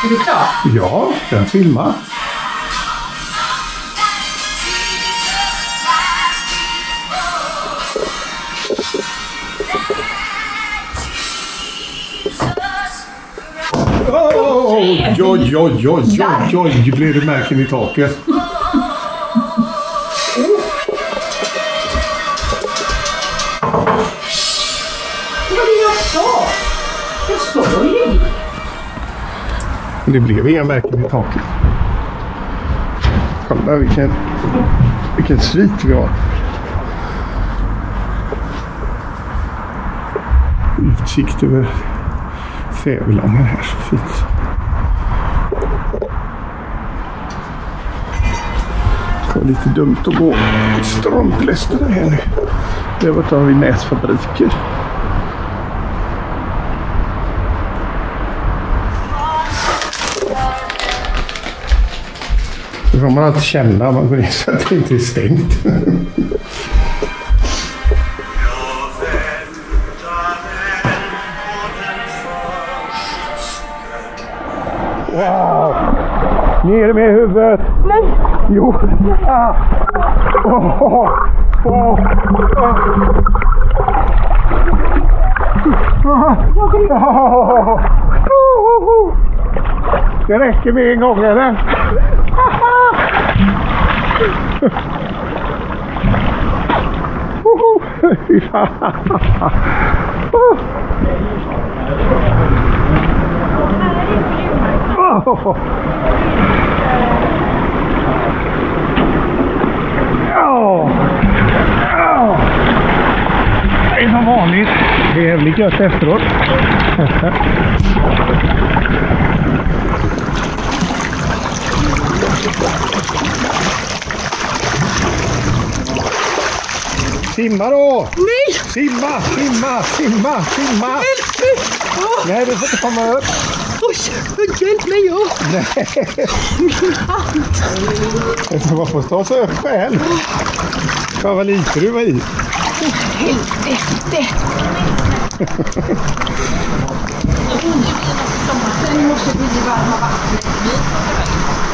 Är det klart? Ja, den filmar. Oj, oj, oj, oj, oj, oj, blir det märken i taket. Jag sa ju. Det blev inga märken i taket. Kolla vilken svit vi har. Utsikt över Fävlangen här, så fint. Det var lite dumt att gå strumpläster här nu. Det var tar vi näsfabriker. Det får man alltid känna man går in så att det inte är stängt. Wow! Ner med huvudet! Nej! Jo! Ah. Oh. Oh. Oh. Oh. Det räcker med en gång, eller? Det är som vanligt. Det är jävligt gött efteråt. Simma då! Nej! Simma! Nej, du får inte komma upp. Oj, hjälp mig jag! Nej! Man får ta sig upp själv. Vad lite du var i. Helvete! Nu måste vi varma vattnet.